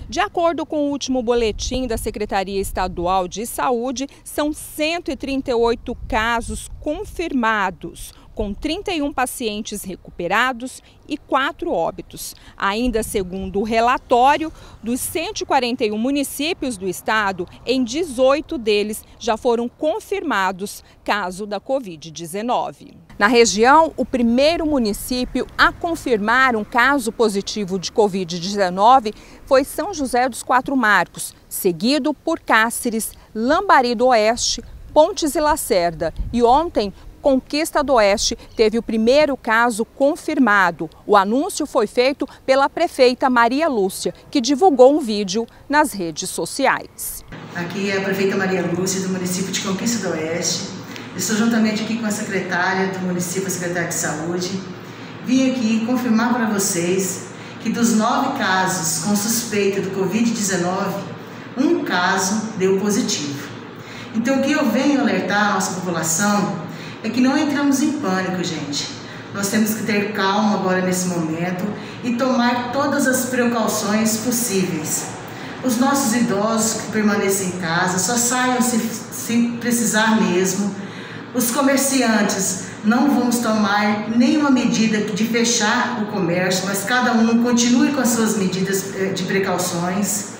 De acordo com o último boletim da Secretaria Estadual de Saúde, são 138 casos confirmados, com 31 pacientes recuperados e 4 óbitos. Ainda segundo o relatório, dos 141 municípios do estado, em 18 deles já foram confirmados casos da Covid-19. Na região, o primeiro município a confirmar um caso positivo de Covid-19 foi São José dos Quatro Marcos, seguido por Cáceres, Lambari do Oeste, Pontes e Lacerda. E ontem, Conquista do Oeste teve o primeiro caso confirmado. O anúncio foi feito pela prefeita Maria Lúcia, que divulgou um vídeo nas redes sociais. Aqui é a prefeita Maria Lúcia, do município de Conquista do Oeste. Estou juntamente aqui com a secretária do município, a secretária de Saúde. Vim aqui confirmar para vocês que dos 9 casos com suspeita do Covid-19, um caso deu positivo. Então, o que eu venho alertar a nossa população é que não entramos em pânico, gente. Nós temos que ter calma agora nesse momento e tomar todas as precauções possíveis. Os nossos idosos que permanecem em casa, só saiam se precisar mesmo. Os comerciantes, não vamos tomar nenhuma medida de fechar o comércio, mas cada um continue com as suas medidas de precauções.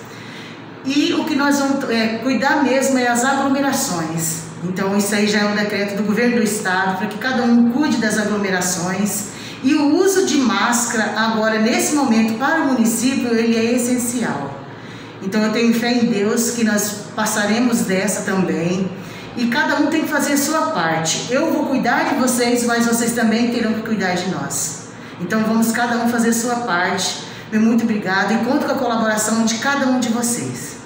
E o que nós vamos cuidar mesmo é as aglomerações. Então isso aí já é um decreto do governo do estado para que cada um cuide das aglomerações. E o uso de máscara agora, nesse momento, para o município, ele é essencial. Então eu tenho fé em Deus que nós passaremos dessa também. E cada um tem que fazer a sua parte. Eu vou cuidar de vocês, mas vocês também terão que cuidar de nós. Então vamos cada um fazer a sua parte. Meu muito obrigado e conto com a colaboração de cada um de vocês.